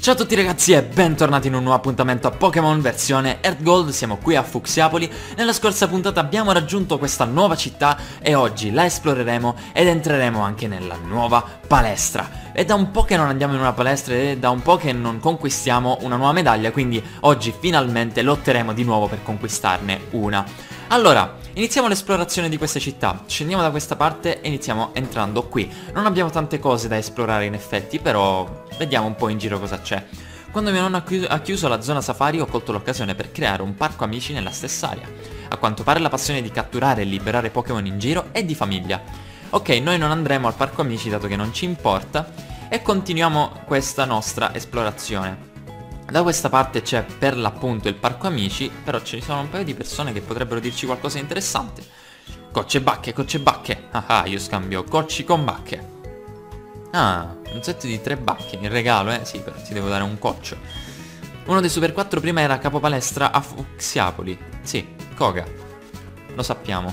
Ciao a tutti ragazzi e bentornati in un nuovo appuntamento a Pokémon versione Earth Gold. Siamo qui a Fuxiapoli. Nella scorsa puntata abbiamo raggiunto questa nuova città e oggi la esploreremo ed entreremo anche nella nuova palestra. È da un po' che non andiamo in una palestra ed è da un po' che non conquistiamo una nuova medaglia, quindi oggi finalmente lotteremo di nuovo per conquistarne una. Allora, iniziamo l'esplorazione di questa città. Scendiamo da questa parte e iniziamo entrando qui. Non abbiamo tante cose da esplorare in effetti, però vediamo un po' in giro cosa c'è. Quando mio nonno ha chiuso la zona safari ho colto l'occasione per creare un parco amici nella stessa area. A quanto pare la passione di catturare e liberare Pokémon in giro è di famiglia. Ok, noi non andremo al parco amici dato che non ci importa e continuiamo questa nostra esplorazione. Da questa parte c'è per l'appunto il parco amici, però ci sono un paio di persone che potrebbero dirci qualcosa di interessante. Cocce bacche, cocce bacche. Ah, io scambio cocci con bacche. Ah, un set di 3 bacche in regalo, sì, però ti devo dare un coccio. Uno dei Super 4 prima era capo palestra a Fuxiapoli. Sì, Koga. Lo sappiamo.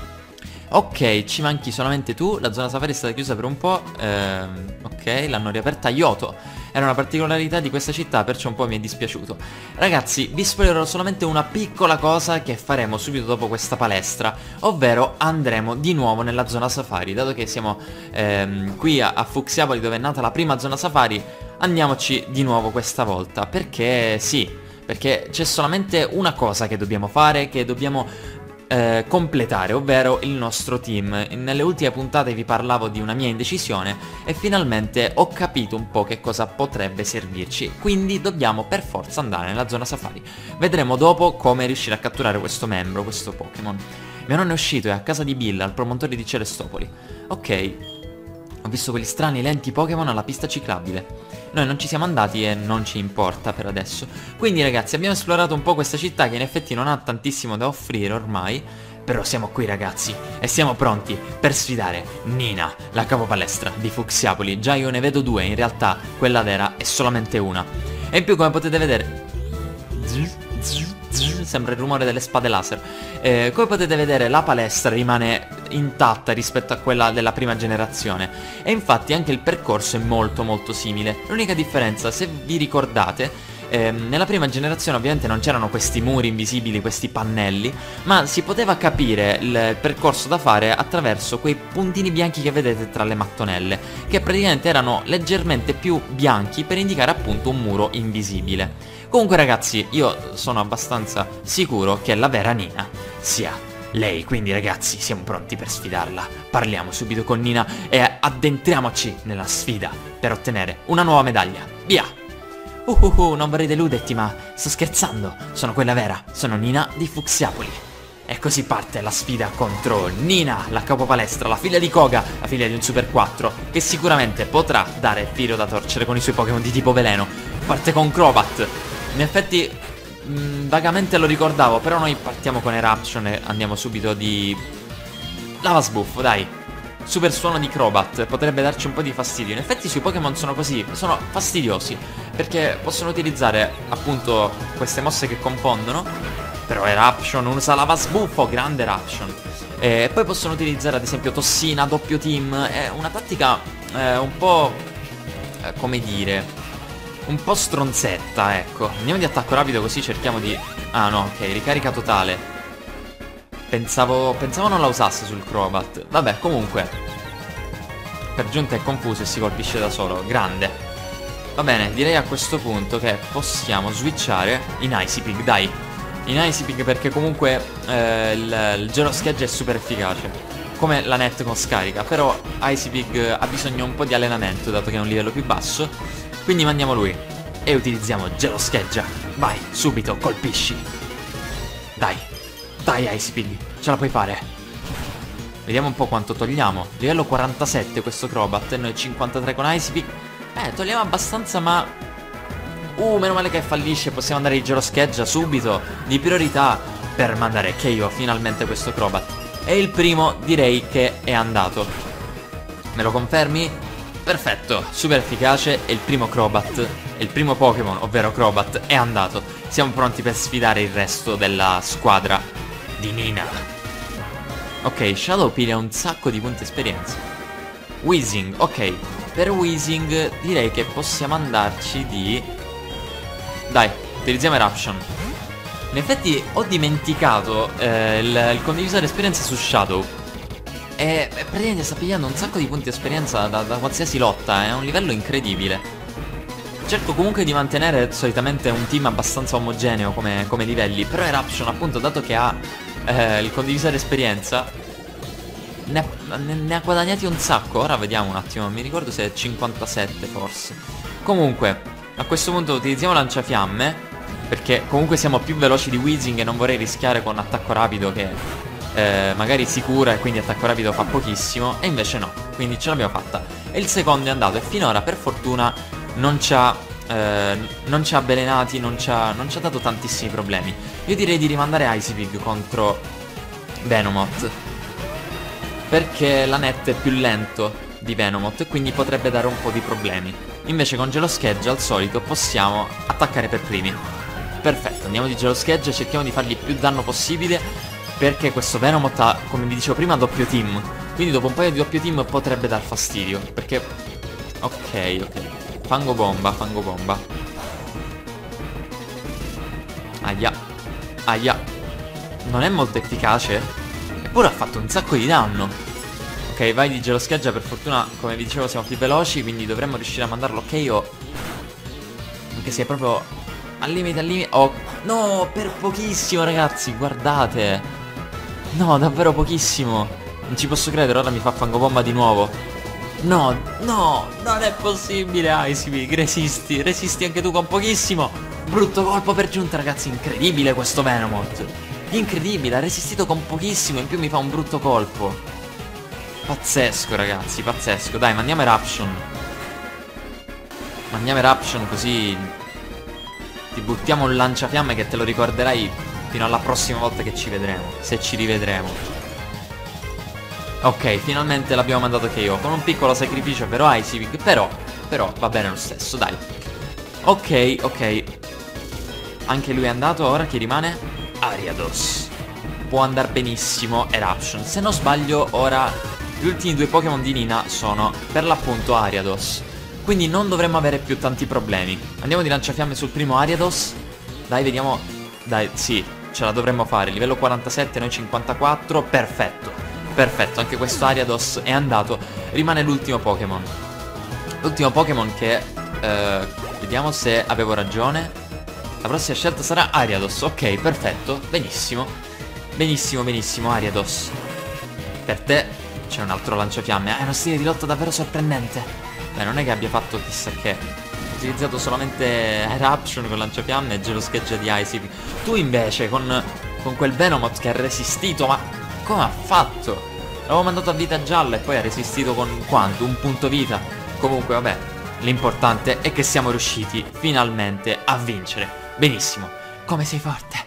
Ok, ci manchi solamente tu. La zona safari è stata chiusa per un po'. Ok, l'hanno riaperta a Yoto. Era una particolarità di questa città, perciò un po' mi è dispiaciuto. Ragazzi, vi spoilerò solamente una piccola cosa che faremo subito dopo questa palestra, ovvero andremo di nuovo nella zona safari. Dato che siamo qui a Fuxiapoli, dove è nata la prima zona safari, andiamoci di nuovo questa volta. Perché sì, perché c'è solamente una cosa che dobbiamo fare, che dobbiamo completare, ovvero il nostro team. Nelle ultime puntate vi parlavo di una mia indecisione e finalmente ho capito un po' che cosa potrebbe servirci, quindi dobbiamo per forza andare nella zona safari. Vedremo dopo come riuscire a catturare questo membro, questo Pokémon. Mio nonno è uscito, è a casa di Bill, al promontorio di Celestopoli. Ok, ho visto quegli strani lenti Pokémon alla pista ciclabile. Noi non ci siamo andati e non ci importa per adesso. Quindi ragazzi, abbiamo esplorato un po' questa città che in effetti non ha tantissimo da offrire ormai. Però siamo qui ragazzi e siamo pronti per sfidare Nina, la capopalestra di Fuxiapoli. Già io ne vedo due, in realtà quella vera è solamente una. E in più, come potete vedere, sembra il rumore delle spade laser. Come potete vedere, la palestra rimane intatta rispetto a quella della prima generazione e infatti anche il percorso è molto simile. L'unica differenza, se vi ricordate, nella prima generazione ovviamente non c'erano questi muri invisibili, questi pannelli, ma si poteva capire il percorso da fare attraverso quei puntini bianchi che vedete tra le mattonelle, che praticamente erano leggermente più bianchi per indicare appunto un muro invisibile. Comunque ragazzi, io sono abbastanza sicuro che la vera Nina sia lei, quindi ragazzi siamo pronti per sfidarla. Parliamo subito con Nina e addentriamoci nella sfida per ottenere una nuova medaglia. Via! Non vorrei deluderti, ma sto scherzando, sono quella vera, sono Nina di Fuxiapoli. E così parte la sfida contro Nina, la capopalestra, la figlia di Koga, la figlia di un Super 4, che sicuramente potrà dare filo da torcere con i suoi Pokémon di tipo veleno. Parte con Crobat. In effetti vagamente lo ricordavo, però noi partiamo con Eruption e andiamo subito di Lava Sbuffo, dai. Super suono di Crobat, potrebbe darci un po' di fastidio. In effetti sui Pokémon sono così, sono fastidiosi, perché possono utilizzare appunto queste mosse che confondono. Però Eruption usa Lava Sbuffo, grande Eruption. E poi possono utilizzare ad esempio Tossina, doppio team. È una tattica un po', come dire, un po' stronzetta, ecco. Andiamo di attacco rapido così cerchiamo di... Ah no, ok, ricarica totale. Pensavo non la usasse sul Crobat. Vabbè, comunque per giunta è confuso e si colpisce da solo. Grande. Va bene, direi a questo punto che possiamo switchare in Icy Pig, dai. In Icy Pig perché comunque il Gelo Scheggia è super efficace, come la net con scarica. Però Icy Pig ha bisogno un po' di allenamento, dato che è un livello più basso. Quindi mandiamo lui e utilizziamo Gelo Scheggia. Vai, subito, colpisci. Dai, dai Icy Pig, ce la puoi fare. Vediamo un po' quanto togliamo. Livello 47 questo Crobat e noi 53 con Icy Pig. Togliamo abbastanza, ma... meno male che fallisce. Possiamo andare di Gelo Scheggia subito, di priorità, per mandare KO finalmente questo Crobat. E il primo direi che è andato. Me lo confermi? Perfetto, super efficace e il primo Crobat, il primo Pokémon, ovvero Crobat, è andato. Siamo pronti per sfidare il resto della squadra di Nina. Ok, Shadow piglia un sacco di punti esperienza. Weezing, ok. per Weezing direi che possiamo andarci di... Dai, utilizziamo Eruption. In effetti ho dimenticato il condivisore esperienza su Shadow. E praticamente sta pigliando un sacco di punti esperienza da qualsiasi lotta. È un livello incredibile. Cerco comunque di mantenere solitamente un team abbastanza omogeneo come livelli. Però Eruption, appunto, dato che ha il condivisore esperienza, ne ha guadagnati un sacco. Ora vediamo un attimo, non mi ricordo se è 57 forse. Comunque, a questo punto utilizziamo lanciafiamme, perché comunque siamo più veloci di Weezing e non vorrei rischiare con attacco rapido che magari si cura e quindi attacco rapido fa pochissimo. E invece no, quindi ce l'abbiamo fatta. E il secondo è andato e finora per fortuna non ci ha avvelenati, non ci ha dato tantissimi problemi. Io direi di rimandare Icy Pig contro Venomoth, perché la net è più lento di Venomoth e quindi potrebbe dare un po' di problemi. Invece con Gelo Schedge al solito possiamo attaccare per primi. Perfetto, andiamo di Gelo Schedge e cerchiamo di fargli più danno possibile, perché questo Venomoth ha, come vi dicevo prima, doppio team. Quindi dopo un paio di doppio team potrebbe dar fastidio, perché... Ok. Fango bomba. Aia. Non è molto efficace, eppure ha fatto un sacco di danno. Ok, vai di Gelo Scheggia, per fortuna, come vi dicevo, siamo più veloci, quindi dovremmo riuscire a mandarlo KO. Anche se è proprio al limite. Oh, no, per pochissimo, ragazzi, guardate. No, davvero pochissimo. Non ci posso credere, ora mi fa fango bomba di nuovo. No, non è possibile, Icy Pig, resisti anche tu con pochissimo. Brutto colpo per giunta, ragazzi, incredibile questo Venomoth. Incredibile, ha resistito con pochissimo, in più mi fa un brutto colpo. Pazzesco, ragazzi, pazzesco. Dai, mandiamo Eruption. Così ti buttiamo un lanciafiamme che te lo ricorderai fino alla prossima volta che ci vedremo, se ci rivedremo. Ok, finalmente l'abbiamo mandato KO con un piccolo sacrificio per Icy Pig, però va bene lo stesso, dai. Ok. Anche lui è andato, ora chi rimane? Ariados. Può andare benissimo Eruption. Se non sbaglio ora gli ultimi due Pokémon di Nina sono per l'appunto Ariados, quindi non dovremmo avere più tanti problemi. Andiamo di lanciafiamme sul primo Ariados. Dai, vediamo. Dai, sì, ce la dovremmo fare. Livello 47, noi 54, perfetto, anche questo Ariados è andato. Rimane l'ultimo Pokémon. L'ultimo Pokémon che vediamo se avevo ragione. La prossima scelta sarà Ariados. Ok, perfetto, benissimo, Ariados. Per te c'è un altro lanciafiamme. È uno stile di lotta davvero sorprendente. Beh, non è che abbia fatto chissà che. Ho utilizzato solamente Eruption con lanciafiamme e Gelo Scheggia di Icy Pig. Tu invece con quel Venomoth che ha resistito, ma come ha fatto? L'avevo mandato a vita gialla e poi ha resistito con quanto? Un punto vita. Comunque vabbè, l'importante è che siamo riusciti finalmente a vincere. Benissimo. Come sei forte.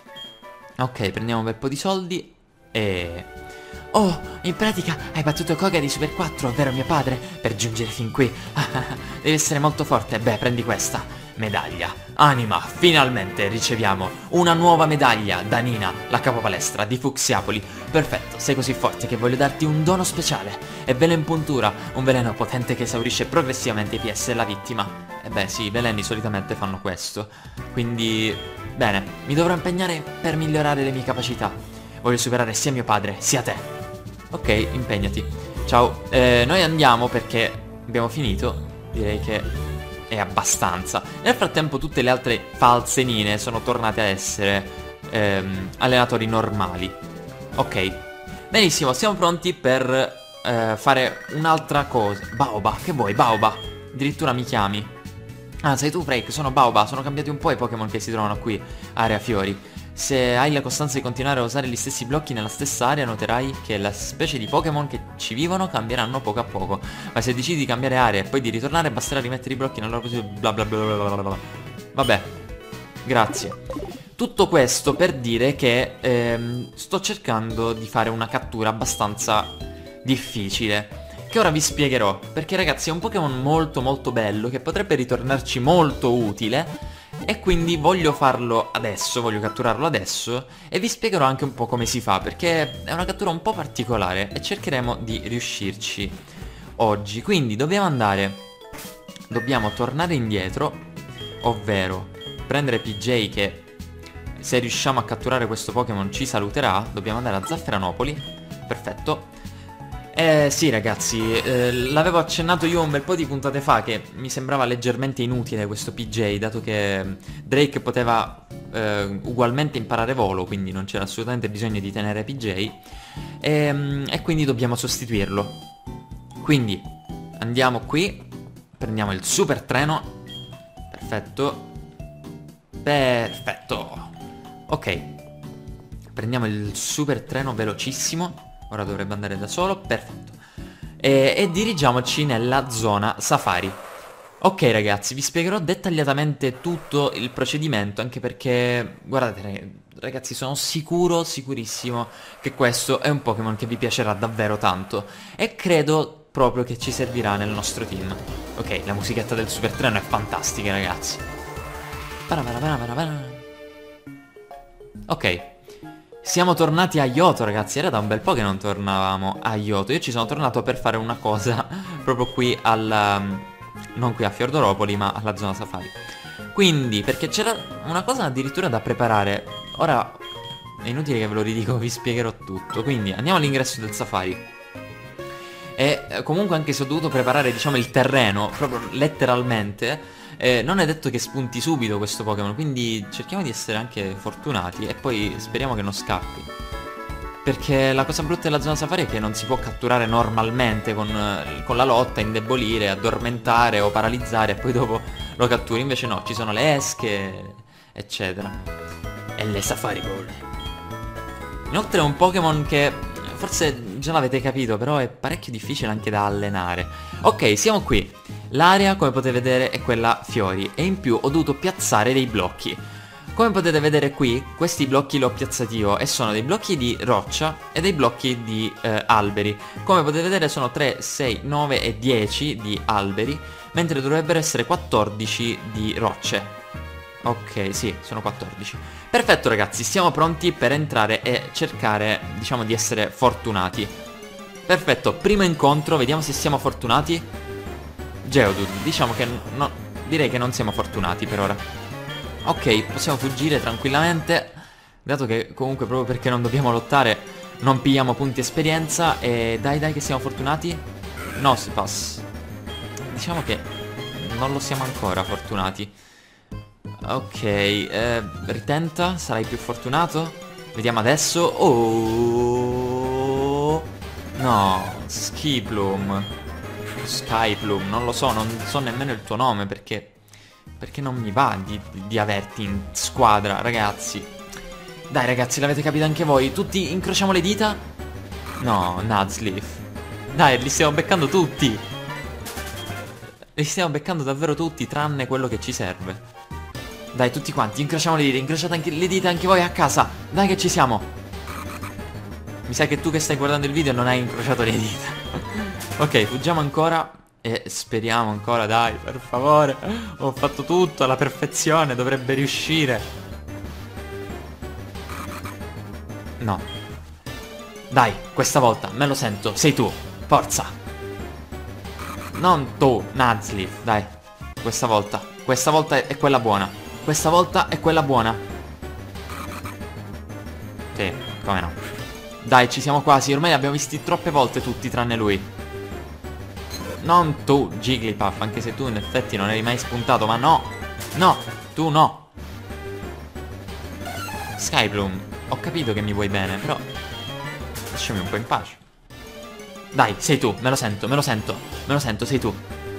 Ok, prendiamo un bel po' di soldi e... Oh, in pratica hai battuto Koga di Super 4, ovvero mio padre, per giungere fin qui. Devi essere molto forte. Beh, prendi questa medaglia. Anima, finalmente riceviamo una nuova medaglia da Nina, la capopalestra di Fucsiapoli. Perfetto, sei così forte che voglio darti un dono speciale. È veleno in puntura, un veleno potente che esaurisce progressivamente i PS della vittima. E beh sì, i veleni solitamente fanno questo. Quindi, bene, mi dovrò impegnare per migliorare le mie capacità. Voglio superare sia mio padre, sia te. Ok, impegnati. Ciao, noi andiamo perché abbiamo finito. Direi che è abbastanza. Nel frattempo tutte le altre false Nine sono tornate a essere allenatori normali. Ok, benissimo, siamo pronti per fare un'altra cosa. Baoba, che vuoi Baoba? Addirittura mi chiami. Ah, sei tu Freak, sono Baoba. Sono cambiati un po' i Pokémon che si trovano qui, area fiori. Se hai la costanza di continuare a usare gli stessi blocchi nella stessa area, noterai che la specie di Pokémon che ci vivono cambieranno poco a poco. Ma se decidi di cambiare area e poi di ritornare, basterà rimettere i blocchi nella loro posizione. Bla bla bla bla bla bla. Vabbè, grazie. Tutto questo per dire che sto cercando di fare una cattura abbastanza difficile, che ora vi spiegherò. Perché ragazzi è un Pokémon molto molto bello, che potrebbe ritornarci molto utile. E quindi voglio farlo adesso, voglio catturarlo adesso e vi spiegherò anche un po' come si fa, perché è una cattura un po' particolare e cercheremo di riuscirci. oggi. Quindi dobbiamo tornare indietro, ovvero prendere PJ che, se riusciamo a catturare questo Pokémon, ci saluterà. Dobbiamo andare a Zafferanopoli. Perfetto. Sì ragazzi, l'avevo accennato io un bel po' di puntate fa che mi sembrava leggermente inutile questo PJ, dato che Drake poteva ugualmente imparare volo, quindi non c'era assolutamente bisogno di tenere PJ, e quindi dobbiamo sostituirlo. Quindi andiamo qui, prendiamo il super treno. Perfetto. Perfetto. Ok, prendiamo il super treno velocissimo. Ora dovrebbe andare da solo, perfetto. E dirigiamoci nella zona safari. Ok ragazzi, vi spiegherò dettagliatamente tutto il procedimento, anche perché, guardate ragazzi, sono sicurissimo che questo è un Pokémon che vi piacerà davvero tanto. E credo proprio che ci servirà nel nostro team. Ok, la musichetta del super treno è fantastica ragazzi. Ok. Siamo tornati a Yoto ragazzi, era da un bel po' che non tornavamo a Yoto. Io ci sono tornato per fare una cosa proprio qui non qui a Fiordoropoli, ma alla zona safari. Quindi, perché c'era una cosa addirittura da preparare. Ora è inutile che ve lo ridico, vi spiegherò tutto. Quindi andiamo all'ingresso del safari. E comunque, anche se ho dovuto preparare, diciamo, il terreno, proprio letteralmente, non è detto che spunti subito questo Pokémon, quindi cerchiamo di essere anche fortunati e poi speriamo che non scappi. Perché la cosa brutta della zona safari è che non si può catturare normalmente con la lotta, indebolire, addormentare o paralizzare e poi dopo lo catturi. Invece no, ci sono le esche, eccetera. E le Safari Ball. Inoltre è un Pokémon che forse già l'avete capito, però è parecchio difficile anche da allenare. Ok, siamo qui. L'area, come potete vedere, è quella fiori e in più ho dovuto piazzare dei blocchi. Come potete vedere qui, questi blocchi li ho piazzati io e sono dei blocchi di roccia e dei blocchi di alberi. Come potete vedere sono 3, 6, 9 e 10 di alberi, mentre dovrebbero essere 14 di rocce. Ok, sì, sono 14. Perfetto ragazzi, siamo pronti per entrare e cercare, diciamo, di essere fortunati. Perfetto, primo incontro, vediamo se siamo fortunati. Geodude, diciamo che no, direi che non siamo fortunati per ora. Ok, possiamo fuggire tranquillamente, dato che comunque proprio perché non dobbiamo lottare non pigliamo punti esperienza. E dai che siamo fortunati. No, si passa. Diciamo che non lo siamo ancora fortunati. Ok, ritenta, sarai più fortunato. Vediamo adesso. Oh no, Skiploom, Skyploom, non lo so, non so nemmeno il tuo nome perché non mi va di averti in squadra, ragazzi. Dai ragazzi, l'avete capito anche voi? Tutti incrociamo le dita? No, Nuzleaf. Dai, li stiamo beccando tutti. Li stiamo beccando davvero tutti, tranne quello che ci serve. Dai, tutti quanti, incrociamo le dita, incrociate anche le dita anche voi a casa. Dai che ci siamo. Mi sa che tu che stai guardando il video non hai incrociato le dita. Ok, fuggiamo ancora e speriamo ancora, dai, per favore. Ho fatto tutto alla perfezione, dovrebbe riuscire. No. Dai, questa volta, me lo sento, sei tu, forza. Non tu, Nuzleaf, dai. Questa volta è quella buona. Questa volta è quella buona. Sì, come no. Dai, ci siamo quasi, ormai li abbiamo visti troppe volte tutti tranne lui. Non tu, Jigglypuff, anche se tu in effetti non eri mai spuntato, ma no. No, tu no. Skybloom, ho capito che mi vuoi bene, però lasciami un po' in pace. Dai, sei tu, me lo sento, sei tu.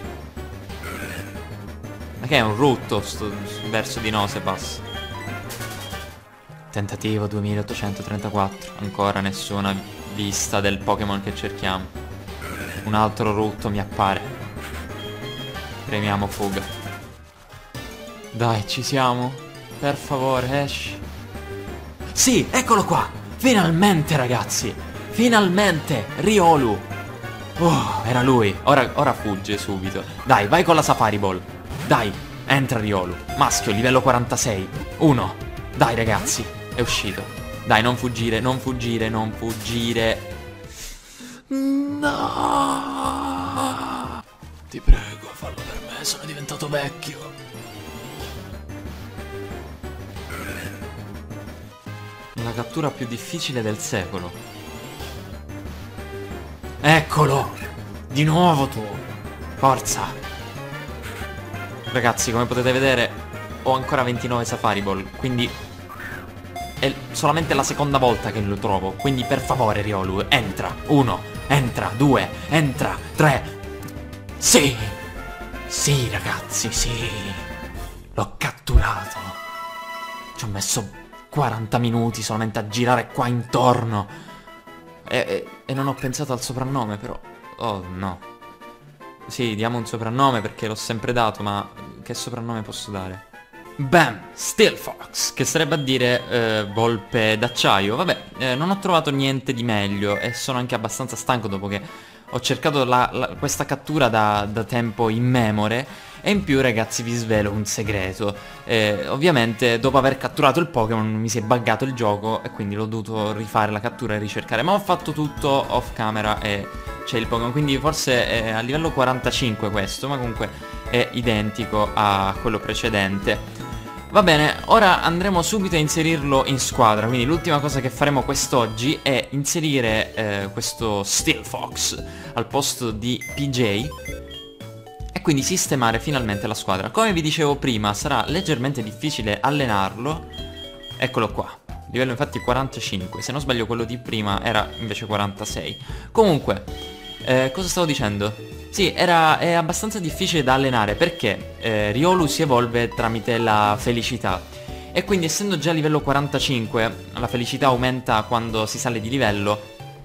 Ma che è un rutto sto verso di Nosepass. Tentativo 2834. Ancora nessuna vista del Pokémon che cerchiamo. Un altro rutto mi appare. Premiamo fuga. Dai, ci siamo. Per favore, esci. Sì, eccolo qua. Finalmente ragazzi. Finalmente, Riolu. Oh, era lui. Ora fugge subito. Dai, vai con la Safari Ball. Dai, entra Riolu. Maschio, livello 46. 1. Dai ragazzi, è uscito. Dai, non fuggire, non fuggire, non fuggire. No. Ti prego, fallo per me, sono diventato vecchio. La cattura più difficile del secolo. Eccolo! Di nuovo tu! Forza! Ragazzi, come potete vedere, ho ancora 29 Safari Ball, quindi è solamente la seconda volta che lo trovo. Quindi per favore, Riolu, entra! 1, entra, 2, entra, 3. Sì! Sì, ragazzi, sì! L'ho catturato! Ci ho messo 40 minuti solamente a girare qua intorno. E non ho pensato al soprannome, però. Oh, no. Sì, diamo un soprannome perché l'ho sempre dato, ma che soprannome posso dare? Bam! Steel Fox, che sarebbe a dire volpe d'acciaio. Vabbè, non ho trovato niente di meglio e sono anche abbastanza stanco dopo che ho cercato questa cattura da tempo immemore. E in più, ragazzi, vi svelo un segreto. Ovviamente, dopo aver catturato il Pokémon mi si è buggato il gioco e quindi l'ho dovuto rifare la cattura e ricercare. Ma ho fatto tutto off camera e c'è il Pokémon, quindi forse è a livello 45 questo, ma comunque è identico a quello precedente. Va bene, ora andremo subito a inserirlo in squadra, quindi l'ultima cosa che faremo quest'oggi è inserire questo Steel Fox al posto di PJ e quindi sistemare finalmente la squadra. Come vi dicevo prima, sarà leggermente difficile allenarlo. Eccolo qua, livello infatti 45, se non sbaglio quello di prima era invece 46. Comunque, cosa stavo dicendo? Sì, è abbastanza difficile da allenare perché Riolu si evolve tramite la felicità. E quindi essendo già a livello 45, la felicità aumenta quando si sale di livello.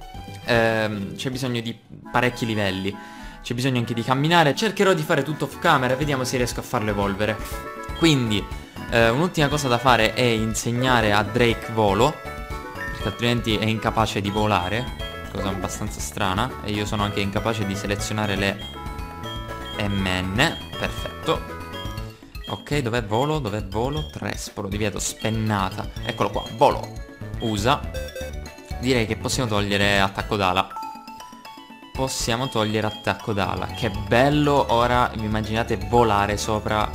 C'è bisogno di parecchi livelli. C'è bisogno anche di camminare. Cercherò di fare tutto off camera e vediamo se riesco a farlo evolvere. Quindi un'ultima cosa da fare è insegnare a Drake volo, perché altrimenti è incapace di volare. Cosa abbastanza strana. E io sono anche incapace di selezionare le MN. Perfetto. Ok, dov'è volo? Dov'è volo? Trespolo, divieto, spennata. Eccolo qua, volo. Usa. Direi che possiamo togliere attacco d'ala. Possiamo togliere attacco d'ala. Che bello. Ora vi immaginate volare sopra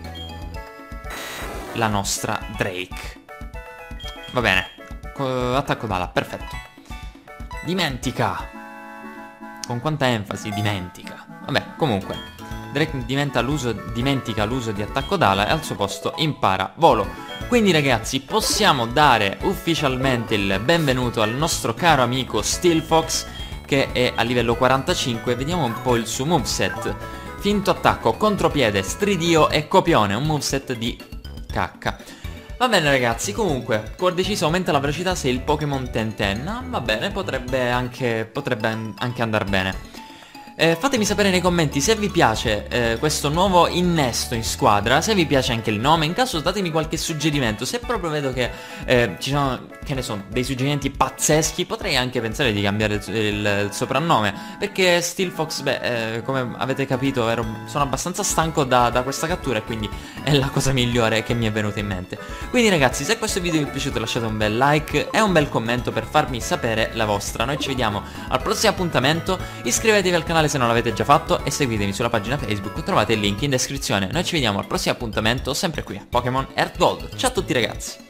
la nostra Drake. Va bene. Attacco d'ala, perfetto. Dimentica. Con quanta enfasi dimentica. Vabbè, comunque Drake dimentica l'uso di attacco d'ala e al suo posto impara volo. Quindi ragazzi, possiamo dare ufficialmente il benvenuto al nostro caro amico Steel Fox, che è a livello 45. Vediamo un po' il suo moveset. Finto attacco, contropiede, stridio e copione. Un moveset di cacca. Va bene ragazzi, comunque, cuor deciso aumenta la velocità se il Pokémon Ten. Va bene, potrebbe anche andare bene. Fatemi sapere nei commenti se vi piace questo nuovo innesto in squadra, se vi piace anche il nome. In caso datemi qualche suggerimento. Se proprio vedo che ci sono, che ne so, dei suggerimenti pazzeschi, potrei anche pensare di cambiare il soprannome, perché Steel Fox, come avete capito, sono abbastanza stanco da questa cattura e quindi è la cosa migliore che mi è venuta in mente. Quindi ragazzi, se questo video vi è piaciuto lasciate un bel like e un bel commento per farmi sapere la vostra. Noi ci vediamo al prossimo appuntamento. Iscrivetevi al canale se non l'avete già fatto e seguitemi sulla pagina Facebook, trovate il link in descrizione. Noi ci vediamo al prossimo appuntamento sempre qui a Pokémon Heart Gold. Ciao a tutti ragazzi.